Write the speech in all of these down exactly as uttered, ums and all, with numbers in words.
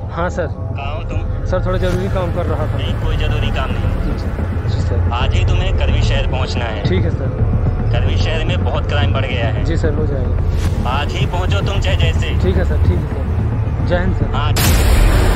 हाँ सर। कहाँ हो तुम? सर थोड़ा जरूरी काम कर रहा था। नहीं, कोई जरूरी काम नहीं। जी जी सर। आज ही तुम्हें करवी शहर पहुंचना है। ठीक है सर। करवी शहर में बहुत क्राइम बढ़ गया है। जी सर, हो जाएगा। आज ही पहुंचो तुम चाहे जैसे। ठीक है सर, ठीक है सर। जय हिंद सर। हाँ, ठीक है।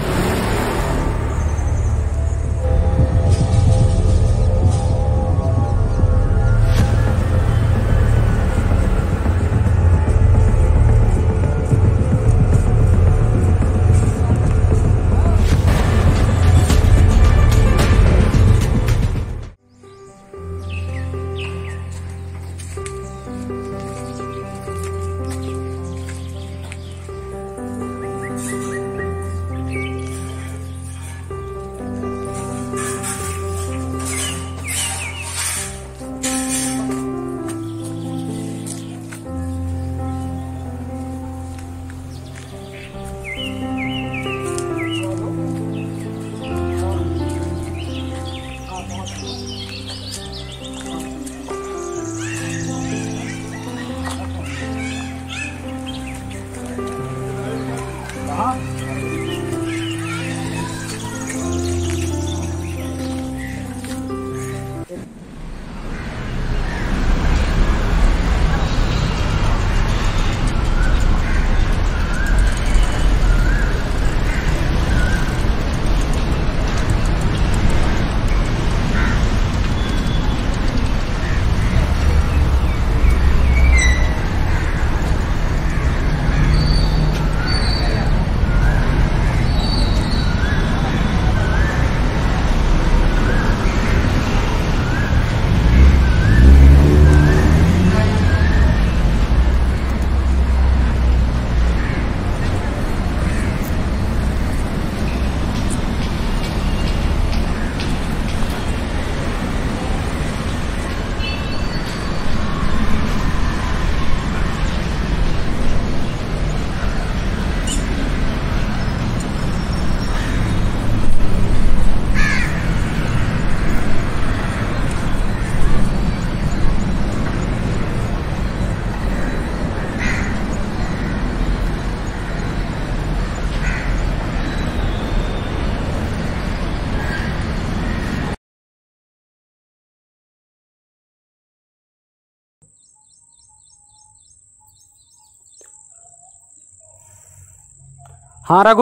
हाँ रघु।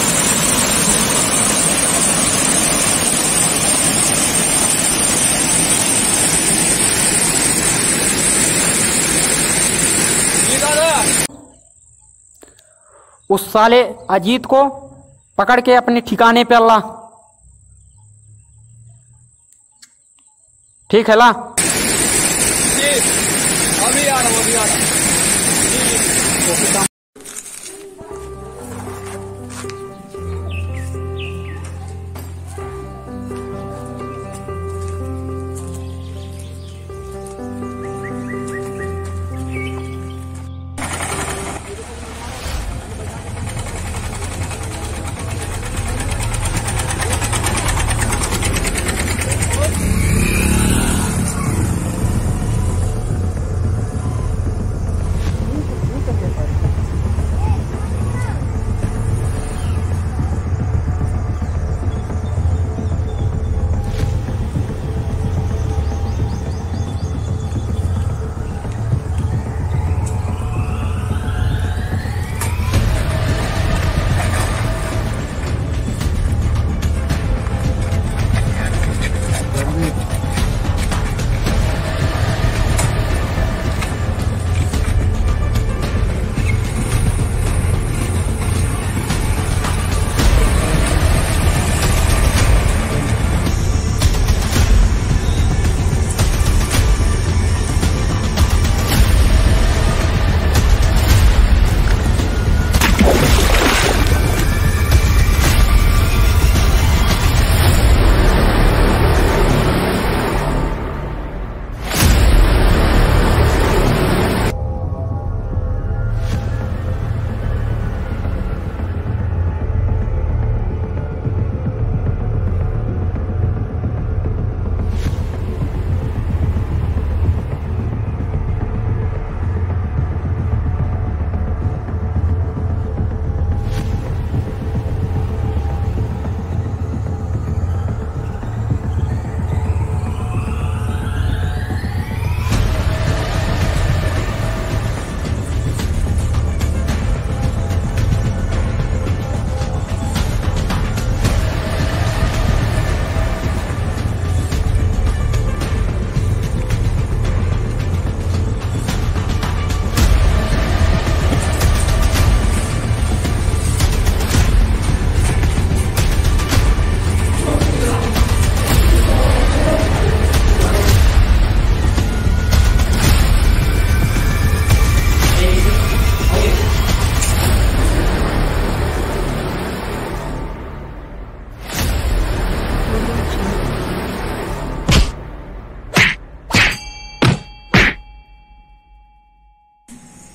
उस साले अजीत को पकड़ के अपने ठिकाने पे ला। ठीक है ला। अभी आ रहा हूँ, अभी आ रहा हूँ।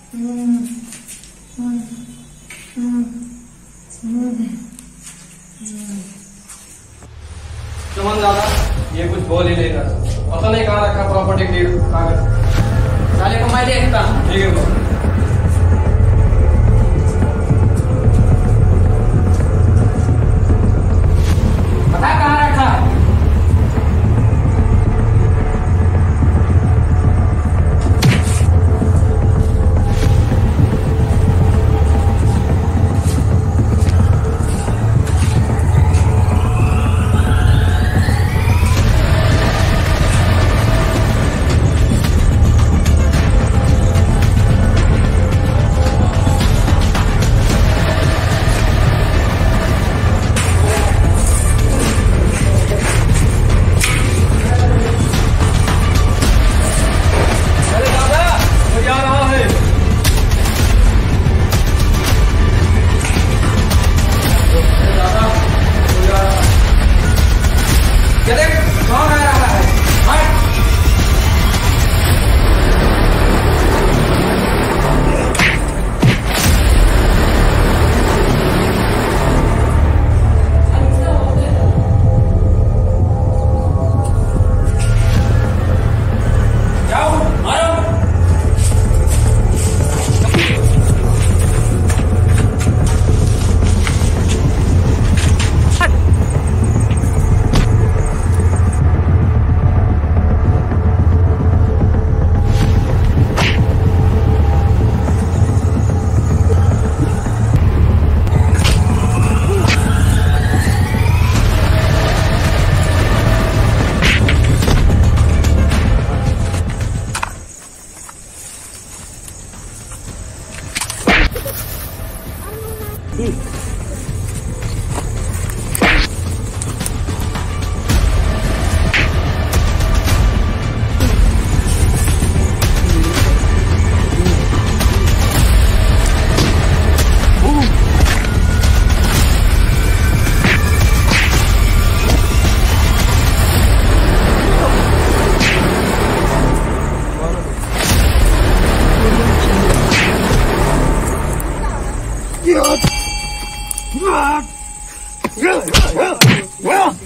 सुमन दादा, ये कुछ बोल ही लेगा। पता नहीं कहाँ रखा प्रॉपर्टी डीड कागज। साले को मैं देखता हूँ। ठीक है बॉस। पता कहाँ रखा है? Well,